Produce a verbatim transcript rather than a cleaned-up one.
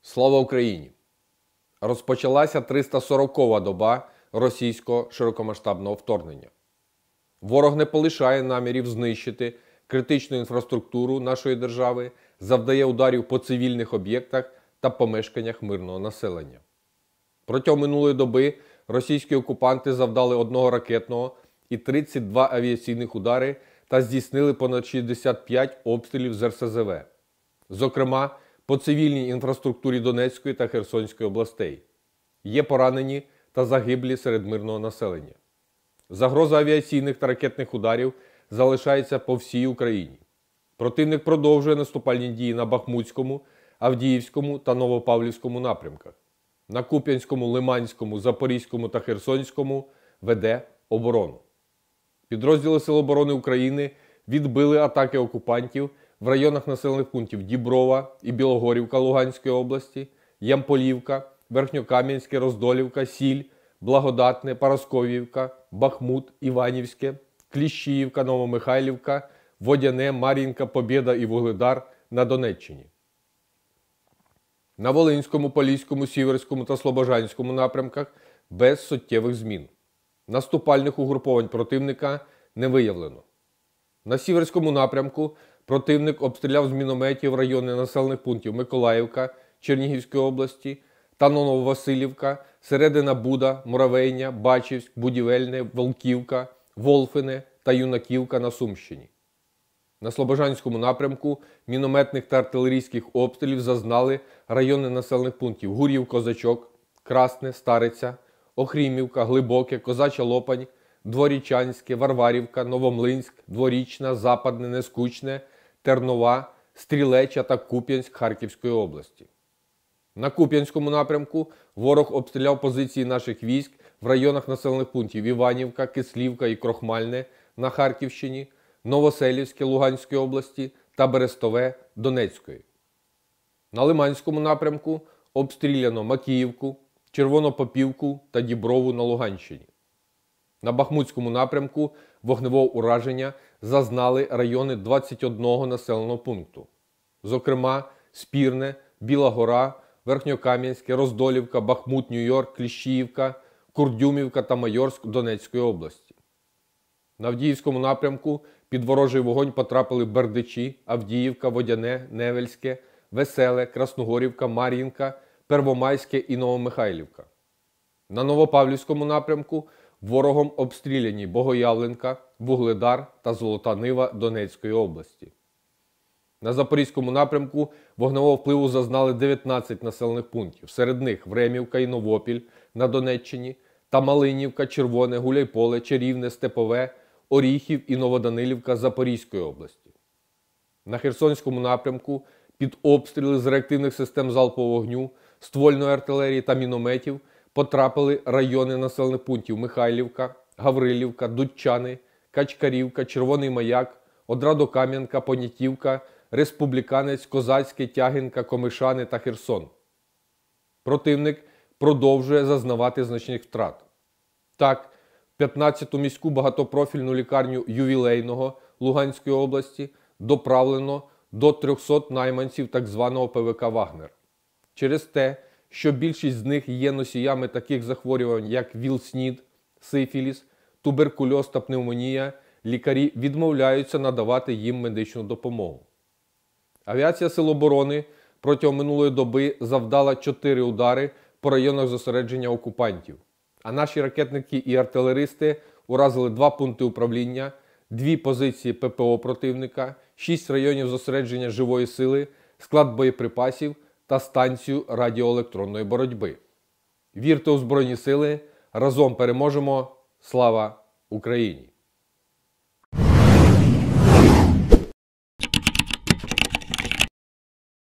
Слава Україні! Розпочалася триста сорокова доба російського широкомасштабного вторгнення. Ворог не полишає намірів знищити критичну інфраструктуру нашої держави, завдає ударів по цивільних об'єктах та помешканнях мирного населення. Протягом минулої доби російські окупанти завдали одного ракетного і тридцять два авіаційних удари та здійснили понад шістдесят п'ять обстрілів з ер ес зе ве. Зокрема, по цивільній інфраструктурі Донецької та Херсонської областей. Є поранені та загиблі серед мирного населення. Загроза авіаційних та ракетних ударів залишається по всій Україні. Противник продовжує наступальні дії на Бахмутському, Авдіївському та Новопавлівському напрямках. На Куп'янському, Лиманському, Запорізькому та Херсонському веде оборону. Підрозділи Сил оборони України відбили атаки окупантів в районах населених пунктів Діброва і Білогорівка Луганської області, Ямполівка, Верхньокам'янське, Роздолівка, Сіль, Благодатне, Парасковіївка, Бахмут, Іванівське, Кліщіївка, Новомихайлівка, Водяне, Мар'їнка, Побєда і Вугледар на Донеччині. На Волинському, Поліському, Сіверському та Слобожанському напрямках без суттєвих змін. Наступальних угруповань противника не виявлено. На Сіверському напрямку противник обстріляв з мінометів райони населених пунктів Миколаївка Чернігівської області та Нововасилівка, Середина Буда, Муравейня, Бачівськ, Будівельне, Волківка, Волфине та Юнаківка на Сумщині. На Слобожанському напрямку мінометних та артилерійських обстрілів зазнали райони населених пунктів Гур'їв-Козачок, Красне, Стариця, Охрімівка, Глибоке, Козача Лопань, Дворічанське, Варварівка, Новомлинськ, Дворічна, Западне, Нескучне, Тернова, Стрілеча та Куп'янськ Харківської області. На Куп'янському напрямку ворог обстріляв позиції наших військ в районах населених пунктів Іванівка, Кислівка і Крохмальне на Харківщині, Новоселівське Луганської області та Берестове Донецької. На Лиманському напрямку обстріляно Макіївку, Червонопопівку та Діброву на Луганщині. На Бахмутському напрямку вогневого ураження зазнали райони двадцять одного населеного пункту. Зокрема, Спірне, Біла Гора, Верхньокам'янське, Роздолівка, Бахмут, Нью-Йорк, Кліщіївка, Курдюмівка та Майорськ Донецької області. На Авдіївському напрямку під ворожий вогонь потрапили Бердичі, Авдіївка, Водяне, Невельське, Веселе, Красногорівка, Мар'їнка, Первомайське і Новомихайлівка. На Новопавлівському напрямку ворогом обстріляні Богоявленка, Вугледар та Золота Нива Донецької області. На Запорізькому напрямку вогневого впливу зазнали дев'ятнадцять населених пунктів, серед них Времівка і Новопіль на Донеччині та Малинівка, Червоне, Гуляйполе, Чарівне, Степове, Оріхів і Новоданилівка Запорізької області. На Херсонському напрямку під обстріли з реактивних систем залпового вогню, ствольної артилерії та мінометів потрапили райони населених пунктів Михайлівка, Гаврилівка, Дудчани, Качкарівка, Червоний Маяк, Одрадокам'янка, Понятівка, Республіканець, Козацьке, Тягинка, Комишани та Херсон. Противник продовжує зазнавати значних втрат. Так, в п'ятнадцяту міську багатопрофільну лікарню Ювілейного Луганської області доправлено до трьохсот найманців так званого пе ве ка «Вагнер». Через те, що більшість з них є носіями таких захворювань, як ВІЛ-СНІД, сифіліс, туберкульоз та пневмонія, лікарі відмовляються надавати їм медичну допомогу. Авіація Сил оборони протягом минулої доби завдала чотири удари по районах зосередження окупантів, а наші ракетники і артилеристи уразили два пункти управління, дві позиції пе пе о противника, шість районів зосередження живої сили, склад боєприпасів та станцію радіоелектронної боротьби. Вірте у Збройні Сили, разом переможемо! Слава Україні!